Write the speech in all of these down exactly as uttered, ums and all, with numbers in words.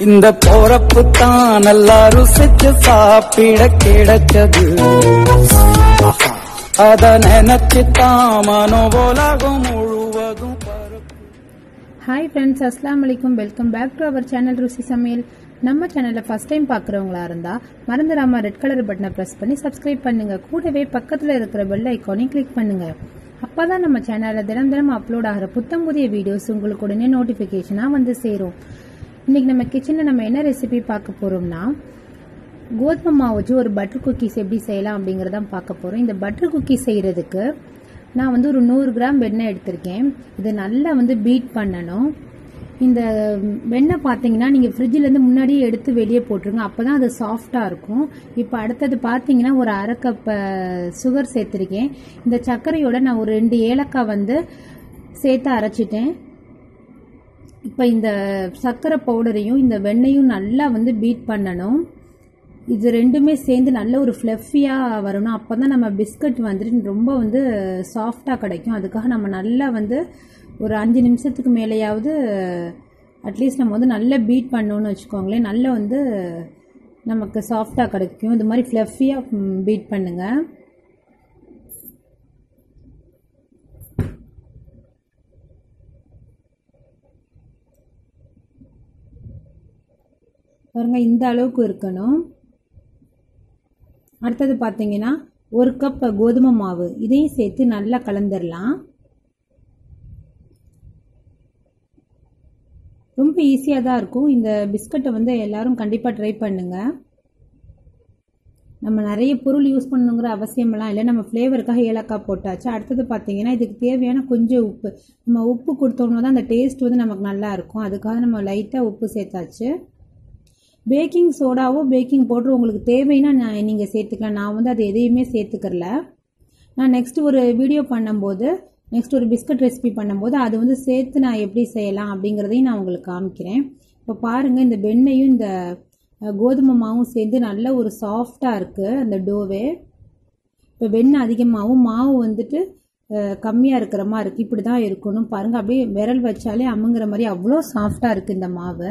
இந்த போறப்பு தான் நல்லா ருசிச்சு சாப்பிட கிடைச்சது. அத நினைச்சுத்தான் மனோபோலாகும் முழுவதும். ஹாய் ஃப்ரெண்ட்ஸ், அஸ்ஸலாமு அலைக்கும். Welcome back to our channel ருசி சமையல். நம்ம சேனலை ஃபர்ஸ்ட் டைம் பார்க்குறவங்களா இருந்தால் மறந்துடாம ரெட் கலர் பட்டனை ப்ரெஸ் பண்ணி சப்ஸ்கிரைப் பண்ணுங்க. கூடவே பக்கத்தில் இருக்கிற பெல் ஐக்கானையும் கிளிக் பண்ணுங்க. அப்போதான் நம்ம சேனலில் தினம் தினம் அப்லோட் ஆகிற புத்தம் புதிய வீடியோஸ் உங்களுக்கு உடனே நோட்டிஃபிகேஷனாக வந்து சேரும். இன்னைக்கு நம்ம கிச்சனில் நம்ம என்ன ரெசிபி பார்க்க போகிறோம்னா, கோதுமை மாவு வச்சு ஒரு பட்டர் குக்கீஸ் எப்படி செய்யலாம் அப்படிங்கிறதான் பார்க்க போகிறோம். இந்த பட்டர் குக்கீஸ் செய்கிறதுக்கு நான் வந்து ஒரு நூறு கிராம் வெண்ணெய் எடுத்திருக்கேன். இதை நல்லா வந்து பீட் பண்ணணும். இந்த வெண்ணெய் பார்த்தீங்கன்னா நீங்கள் ஃப்ரிட்ஜிலேருந்து முன்னாடியே எடுத்து வெளியே போட்டுருங்க, அப்போ தான் அது சாஃப்டாக இருக்கும். இப்போ அடுத்தது பார்த்தீங்கன்னா ஒரு அரை கப் சுகர் சேர்த்துருக்கேன். இந்த சர்க்கரையோட நான் ஒரு ரெண்டு ஏலக்காய் வந்து சேர்த்து அரைச்சிட்டேன். இப்போ இந்த சர்க்கரை பவுடரையும் இந்த வெண்ணையும் நல்லா வந்து பீட் பண்ணணும். இது ரெண்டுமே சேர்ந்து நல்ல ஒரு ஃப்ளஃபியாக வரணும். அப்போ தான் நம்ம பிஸ்கட் வந்துட்டு ரொம்ப வந்து சாஃப்டாக கிடைக்கும். அதுக்காக நம்ம நல்லா வந்து ஒரு அஞ்சு நிமிஷத்துக்கு மேலேயாவது அட்லீஸ்ட் நம்ம வந்து நல்லா பீட் பண்ணோன்னு வச்சுக்கோங்களேன். நல்லா வந்து நமக்கு சாஃப்டாக கிடைக்கும். இது மாதிரி ஃப்ளஃபியாக பீட் பண்ணுங்கள். பாருங்க, இந்த அளவுக்கு இருக்கணும். அடுத்தது பார்த்தீங்கன்னா ஒரு கப் கோதுமை மாவு, இதையும் சேர்த்து நல்லா கலந்துடலாம். ரொம்ப ஈஸியாக தான் இருக்கும். இந்த பிஸ்கட்டை வந்து எல்லாரும் கண்டிப்பாக ட்ரை பண்ணுங்க. நம்ம நிறைய பொருள் யூஸ் பண்ணணுங்கிற அவசியமெல்லாம் இல்லை. நம்ம ஃப்ளேவருக்காக ஏலக்காய் போட்டாச்சு. அடுத்தது பார்த்தீங்கன்னா இதுக்கு தேவையான கொஞ்சம் உப்பு. நம்ம உப்பு கொடுத்தோம்னா தான் அந்த டேஸ்ட் வந்து நமக்கு நல்லா இருக்கும். அதுக்காக நம்ம லைட்டாக உப்பு சேர்த்தாச்சு. பேக்கிங் சோடாவோ பேக்கிங் பவுடர் உங்களுக்கு தேவைன்னா நான் நீங்கள் சேர்த்துக்கலாம். நான் வந்து அது எதையுமே சேர்த்துக்கல. நான் நெக்ஸ்ட் ஒரு வீடியோ பண்ணும்போது, நெக்ஸ்ட் ஒரு பிஸ்கட் ரெசிபி பண்ணும்போது அது வந்து சேர்த்து நான் எப்படி செய்யலாம் அப்படிங்கிறதையும் நான் உங்களுக்கு காமிக்கிறேன். இப்போ பாருங்கள், இந்த வெண்ணையும் இந்த கோதுமை மாவும் சேர்ந்து நல்ல ஒரு சாஃப்டாக இருக்குது அந்த டோவே. இப்போ வெண்ணெய் அதிகமாகவும் மாவு வந்துட்டு கம்மியாக இருக்கிற மாதிரி இருக்குது. இப்படி தான் இருக்கணும். பாருங்கள், அப்படியே விரல் வச்சாலே அமுங்கிற மாதிரி அவ்வளோ சாஃப்டாக இருக்குது இந்த மாவு.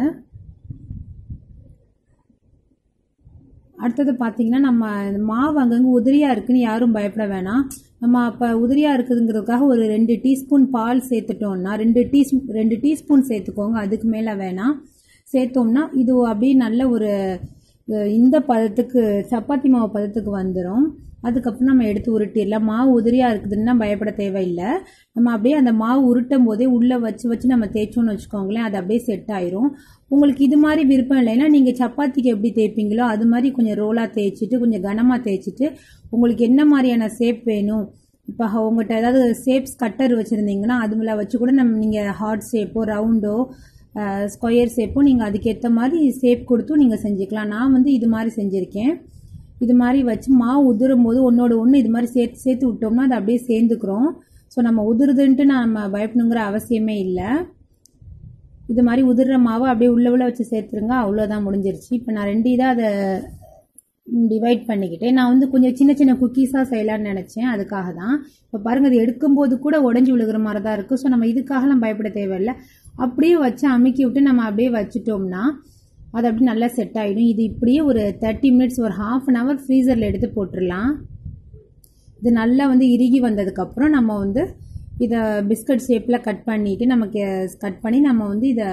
அடுத்தது பார்த்தீங்கன்னா நம்ம மாவு அங்கங்கே உதிரியாக இருக்குன்னு யாரும் பயப்பட வேணாம். நம்ம அப்போ உதிரியாக இருக்குதுங்கிறதுக்காக ஒரு ரெண்டு டீஸ்பூன் பால் சேர்த்துட்டோம்னா, ரெண்டு டீ ரெண்டு டீஸ்பூன் சேர்த்துக்கோங்க, அதுக்கு மேலே வேணாம். சேர்த்தோம்னா இது அப்படியே நல்ல ஒரு இந்த பதத்துக்கு, சப்பாத்தி மாவு பதத்துக்கு வந்துடும். அதுக்கப்புறம் நம்ம எடுத்து உருட்டிடலாம். மாவு உதிரியாக இருக்குதுன்னா பயப்பட தேவையில்லை. நம்ம அப்படியே அந்த மாவு உருட்டும் போதே உள்ளே வச்சு வச்சு நம்ம தேய்ச்சோன்னு வச்சுக்கோங்களேன், அது அப்படியே செட் ஆயிரும். உங்களுக்கு இது மாதிரி விருப்பம் இல்லைன்னா நீங்கள் சப்பாத்திக்கு எப்படி தேய்ப்பீங்களோ அது மாதிரி கொஞ்சம் ரோலாக தேய்ச்சிட்டு கொஞ்சம் கனமாக தேய்ச்சிட்டு உங்களுக்கு என்ன மாதிரியான ஷேப் வேணும், இப்போ உங்கள்கிட்ட ஏதாவது ஷேப்ஸ் கட்டர் வச்சுருந்தீங்கன்னா அது மேலே வச்சு கூட நம்ம நீங்கள் ஹார்ட் ஷேப்போ ரவுண்டோ ஸ்கொயர் ஷேப்போ நீங்கள் அதுக்கேற்ற மாதிரி ஷேப் கொடுத்தும் நீங்கள் செஞ்சுக்கலாம். நான் வந்து இது மாதிரி செஞ்சுருக்கேன். இது மாதிரி வச்சு மாவு உதிரும் போது ஒன்றோட ஒன்று இது மாதிரி சேர்த்து சேர்த்து விட்டோம்னா அது அப்படியே சேர்ந்துக்கிறோம். ஸோ நம்ம உதிருதுன்ட்டு நம்ம பயப்படணுங்கிற அவசியமே இல்லை. இது மாதிரி உதிர்ற மாவை அப்படியே உள்ள உள்ள வச்சு சேர்த்துருங்க, அவ்வளோதான், முடிஞ்சிருச்சு. இப்போ நான் ரெண்டு இதாக அதை டிவைட் பண்ணிக்கிட்டேன். நான் வந்து கொஞ்சம் சின்ன சின்ன குக்கீஸாக செய்யலான்னு நினச்சேன், அதுக்காக தான். இப்போ பாருங்கள், அது எடுக்கும்போது கூட உடஞ்சி விழுகிற மாதிரி தான் இருக்குது. ஸோ நம்ம இதுக்காகலாம் பயப்பட தேவையில்லை. அப்படியே வச்சு அமுக்கி விட்டு நம்ம அப்படியே வச்சுட்டோம்னா அது அப்படி நல்லா செட் ஆகிடும். இது இப்படியே ஒரு தேர்ட்டி மினிட்ஸ் ஒரு ஹாஃப் அன் ஹவர் ஃப்ரீசரில் எடுத்து போட்டுடலாம். இது நல்லா வந்து இறுகி வந்ததுக்கப்புறம் நம்ம வந்து இதை பிஸ்கட் ஷேப்பில் கட் பண்ணிவிட்டு நமக்கு கட் பண்ணி நம்ம வந்து இதை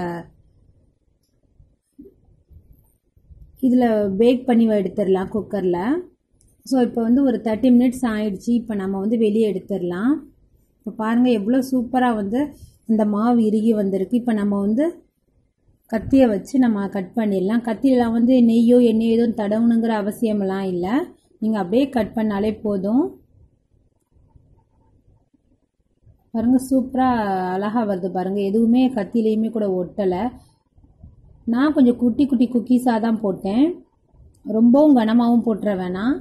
இதில் பேக் பண்ணி எடுத்துடலாம் குக்கரில். ஸோ இப்போ வந்து ஒரு தேர்ட்டி மினிட்ஸ் ஆயிடுச்சு. இப்போ நம்ம வந்து வெளியே எடுத்துடலாம். இப்போ பாருங்கள் எவ்வளோ சூப்பராக வந்து இந்த மாவு இறுகி வந்திருக்கு. இப்போ நம்ம வந்து கத்தியை வச்சு நம்ம கட் பண்ணிடலாம். கத்தியெல்லாம் வந்து நெய்யோ எண்ணெயோ எதுவும் தடவணுங்கிற அவசியமெல்லாம் இல்லை. நீங்கள் அப்படியே கட் பண்ணாலே போதும். பாருங்கள், சூப்பராக அழகாக வருது பாருங்கள். எதுவுமே கத்திலையுமே கூட ஒட்டலை. நான் கொஞ்சம் குட்டி குட்டி குக்கீஸாக தான் போட்டேன், ரொம்பவும் கனமாகவும் போட்டுற வேணாம்.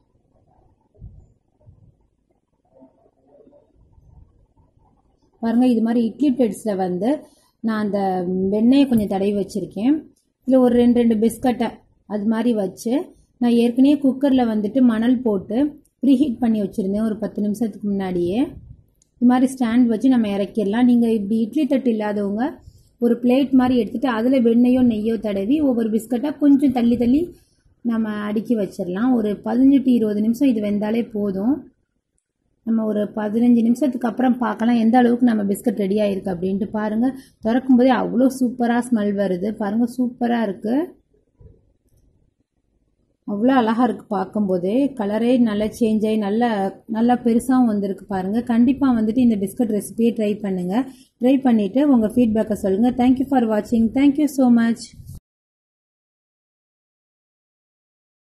பாருங்கள், இது மாதிரி இட்லி பிளேட்ஸில் வந்து நான் அந்த வெண்ணெயை கொஞ்சம் தடவி வச்சுருக்கேன். இதில் ஒரு ரெண்டு ரெண்டு பிஸ்கட்டை அது மாதிரி வச்சு நான் ஏற்கனவே குக்கரில் வந்துட்டு மணல் போட்டு ப்ரீஹீட் பண்ணி வச்சுருந்தேன் ஒரு பத்து நிமிஷத்துக்கு முன்னாடியே. இது மாதிரி ஸ்டாண்ட் வச்சு நம்ம இறக்கிடலாம். நீங்கள் இப்படி இட்லி தட்டு இல்லாதவங்க ஒரு பிளேட் மாதிரி எடுத்துகிட்டு அதில் வெண்ணெயோ நெய்யோ தடவி ஒவ்வொரு பிஸ்கட்டாக கொஞ்சம் தள்ளி தள்ளி நம்ம அடுக்கி வச்சிடலாம். ஒரு பதினஞ்சு டு இருபது நிமிஷம் இது வெந்தாலே போதும். நம்ம ஒரு பதினஞ்சு நிமிஷத்துக்கு அப்புறம் பார்க்கலாம் எந்த அளவுக்கு நம்ம பிஸ்கட் ரெடி ஆகிருக்கு அப்படின்ட்டு. பாருங்கள், திறக்கும் போதே அவ்வளோ சூப்பராக ஸ்மெல் வருது. பாருங்கள், சூப்பராக இருக்குது, அவ்வளோ அழகாக இருக்குது பார்க்கும்போதே. கலரே நல்லா சேஞ்ச் ஆகி நல்லா நல்லா பெருசாகவும் வந்திருக்கு பாருங்கள். கண்டிப்பாக வந்துட்டு இந்த பிஸ்கட் ரெசிபியை ட்ரை பண்ணுங்கள். ட்ரை பண்ணிவிட்டு உங்கள் ஃபீட்பேக்கை சொல்லுங்கள். தேங்க்யூ ஃபார் வாட்சிங். Thank you so much.